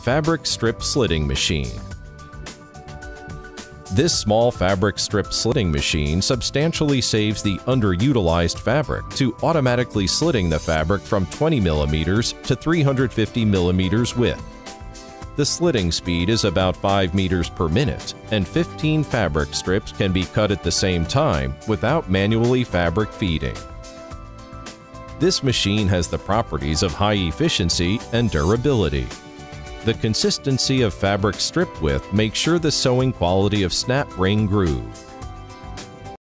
Fabric Strip Slitting Machine. This small fabric strip slitting machine substantially saves the underutilized fabric to automatically slitting the fabric from 20 mm to 350 mm width. The slitting speed is about 5 meters per minute, and 15 fabric strips can be cut at the same time without manually fabric feeding. This machine has the properties of high efficiency and durability. The consistency of fabric strip width makes sure the sewing quality of snap ring groove.